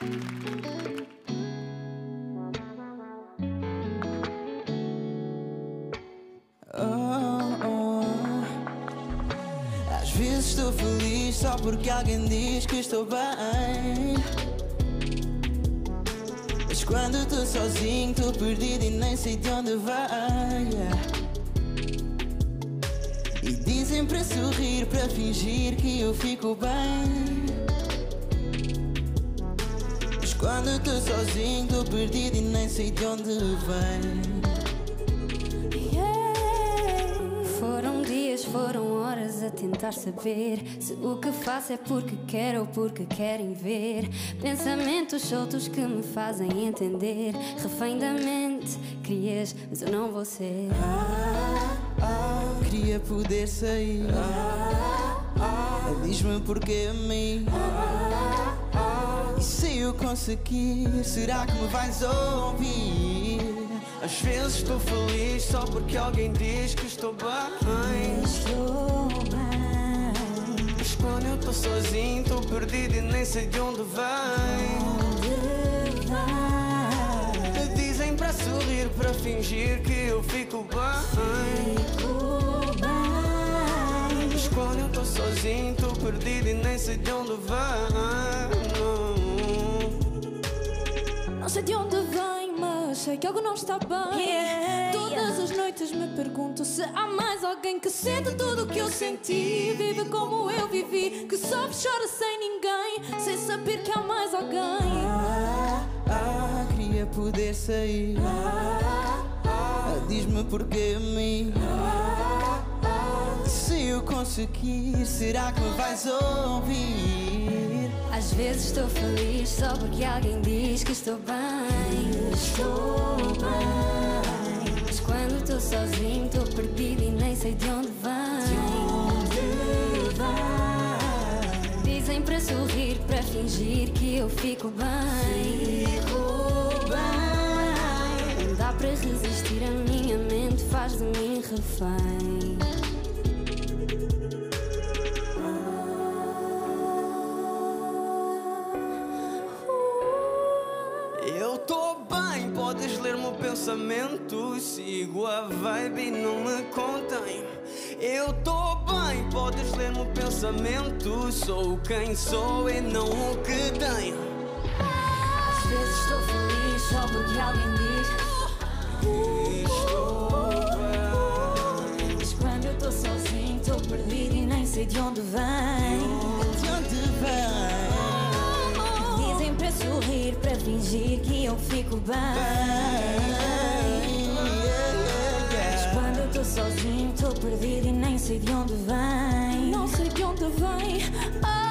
Às vezes estou feliz só porque alguém diz que estou bem. Mas quando estou sozinho, estou perdido e nem sei de onde vai. E dizem para sorrir, para fingir que eu fico bem. Mas quando estou sozinho, estou perdido e nem sei de onde vem. Foram dias, foram horas a tentar saber se o que faço é porque quero ou porque querem ver. Pensamentos soltos que me fazem entender. Refém da mente, querias, mas eu não vou ser. Queria poder sair. Diz-me porquê a mim. E se eu conseguir, será que me vais ouvir? Às vezes estou feliz só porque alguém diz que estou bem. Estou bem. Mas quando eu estou sozinho, estou perdido e nem sei de onde vem. Dizem para sorrir, para fingir que eu fico bem. Mas quando eu estou sozinho, estou perdido e nem sei de onde vem. Não sei de onde vem, mas sei que algo não está bem. Todas as noites me pergunto se há mais alguém que sente tudo o que eu senti. Vive como eu vivi, que sofre, chora sem ninguém, sem saber que há mais alguém. Queria poder sair. Diz-me porquê a mim. E se eu conseguir, será que me vais ouvir? Às vezes estou feliz só porque alguém diz que estou bem. Estou bem. Mas quando estou sozinho, estou perdido e nem sei de onde vem. Dizem para sorrir, para fingir que eu fico bem. Não dá para resistir, a minha mente faz de mim refém. Eu tô bem, podes ler meu pensamento. Sigo a vibe e não me contém. Eu tô bem, podes ler meu pensamento. Sou quem sou e não o que tenho. Às vezes estou feliz só porque alguém diz estou bem. Mas quando eu estou sozinho, estou perdido e nem sei de onde vem. De onde vem? Dizem para sorrir, para fingir que eu fico bem. Mas quando eu estou sozinho, estou perdido e nem sei de onde vem. Não sei de onde vem.